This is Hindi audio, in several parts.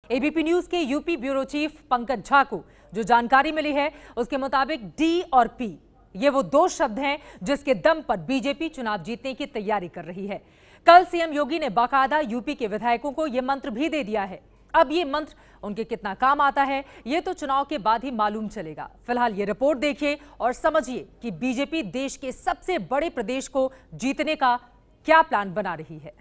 एबीपी न्यूज के UP bureau chief Pankaj Jha को जो जानकारी मिली है उसके मुताबिक डी और पी ये वो दो शब्द हैं जिसके दम पर बीजेपी चुनाव जीतने की तैयारी कर रही है। कल सीएम योगी ने बाकायदा यूपी के विधायकों को यह मंत्र भी दे दिया है। अब ये मंत्र उनके कितना काम आता है ये तो चुनाव के बाद ही मालूम चलेगा। फिलहाल ये रिपोर्ट देखिए और समझिए कि बीजेपी देश के सबसे बड़े प्रदेश को जीतने का क्या प्लान बना रही है।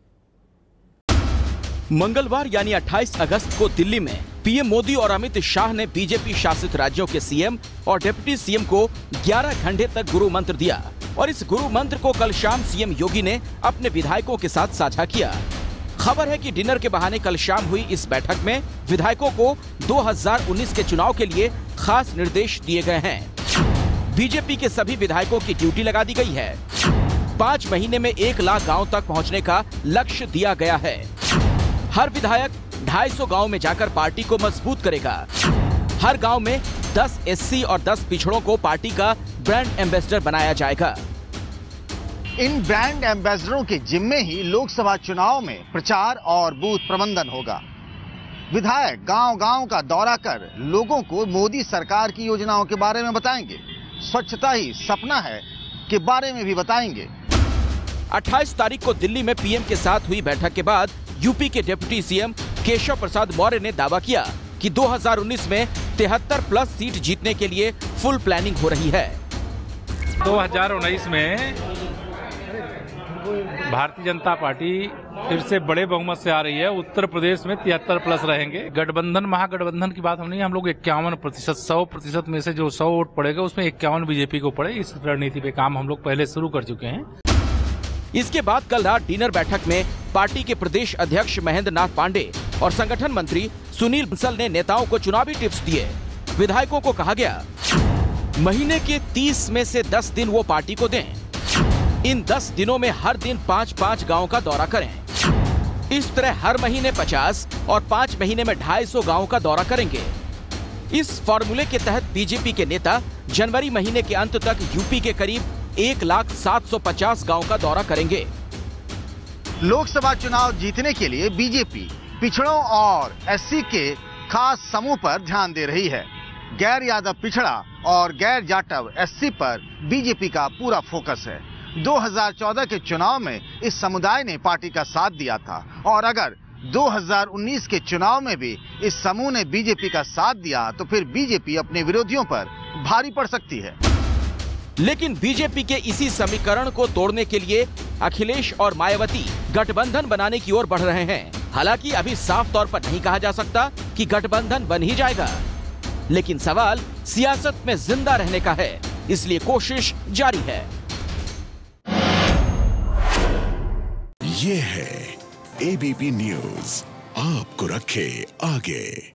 मंगलवार यानी 28 अगस्त को दिल्ली में पीएम मोदी और अमित शाह ने बीजेपी शासित राज्यों के सीएम और डिप्टी सीएम को 11 घंटे तक गुरु मंत्र दिया और इस गुरु मंत्र को कल शाम सीएम योगी ने अपने विधायकों के साथ साझा किया। खबर है कि डिनर के बहाने कल शाम हुई इस बैठक में विधायकों को 2019 के चुनाव के लिए खास निर्देश दिए गए हैं। बीजेपी के सभी विधायकों की ड्यूटी लगा दी गई है। 5 महीने में 1 लाख गाँव तक पहुँचने का लक्ष्य दिया गया है। हर विधायक 250 गांव में जाकर पार्टी को मजबूत करेगा। हर गांव में 10 एससी और 10 पिछड़ों को पार्टी का ब्रांड एम्बेसडर बनाया जाएगा। इन ब्रांड एम्बेसडरों के जिम्मे ही लोकसभा चुनाव में प्रचार और बूथ प्रबंधन होगा। विधायक गांव-गांव का दौरा कर लोगों को मोदी सरकार की योजनाओं के बारे में बताएंगे। स्वच्छता ही सपना है के बारे में भी बताएंगे। 28 तारीख को दिल्ली में पीएम के साथ हुई बैठक के बाद यूपी के डिप्टी सीएम केशव प्रसाद मौर्य ने दावा किया कि 2019 में 73 प्लस सीट जीतने के लिए फुल प्लानिंग हो रही है। 2019 में भारतीय जनता पार्टी फिर से बड़े बहुमत से आ रही है। उत्तर प्रदेश में 73 प्लस रहेंगे। गठबंधन महागठबंधन की बात हम नहीं, हम लोग 51%, 100% में से जो 100 वोट पड़ेगा उसमें 51 बीजेपी को पड़े। इस रणनीति पे काम हम लोग पहले शुरू कर चुके हैं। इसके बाद कल रात डिनर बैठक में पार्टी के प्रदेश अध्यक्ष महेंद्र नाथ पांडे और संगठन मंत्री सुनील बंसल ने नेताओं को चुनावी टिप्स दिए। विधायकों को कहा गया महीने के 30 में से 10 दिन वो पार्टी को दें। इन 10 दिनों में हर दिन 5-5 गांव का दौरा करें। इस तरह हर महीने 50 और 5 महीने में 250 गांव का दौरा करेंगे। इस फॉर्मूले के तहत बीजेपी के नेता जनवरी महीने के अंत तक यूपी के करीब 1,750,000 गांव का दौरा करेंगे। लोकसभा चुनाव जीतने के लिए बीजेपी पिछड़ों और एससी के खास समूह पर ध्यान दे रही है। गैर यादव पिछड़ा और गैर जाटव एससी पर बीजेपी का पूरा फोकस है। 2014 के चुनाव में इस समुदाय ने पार्टी का साथ दिया था और अगर 2019 के चुनाव में भी इस समूह ने बीजेपी का साथ दिया तो फिर बीजेपी अपने विरोधियों पर भारी पड़ सकती है। लेकिन बीजेपी के इसी समीकरण को तोड़ने के लिए अखिलेश और मायावती गठबंधन बनाने की ओर बढ़ रहे हैं। हालांकि अभी साफ तौर पर नहीं कहा जा सकता कि गठबंधन बन ही जाएगा, लेकिन सवाल सियासत में जिंदा रहने का है, इसलिए कोशिश जारी है। ये है एबीपी न्यूज, आपको रखे आगे।